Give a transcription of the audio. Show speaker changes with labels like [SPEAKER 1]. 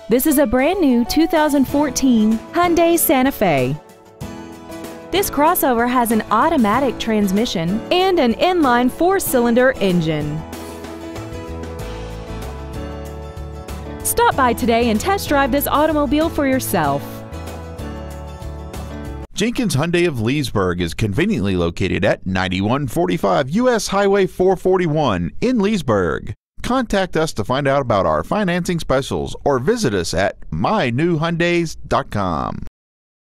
[SPEAKER 1] This is a brand new 2014 Hyundai Santa Fe. This crossover has an automatic transmission and an inline 4-cylinder engine. Stop by today and test drive this automobile for yourself.
[SPEAKER 2] Jenkins Hyundai of Leesburg is conveniently located at 9145 U.S. Highway 441 in Leesburg. Contact us to find out about our financing specials or visit us at mynewhyundais.com.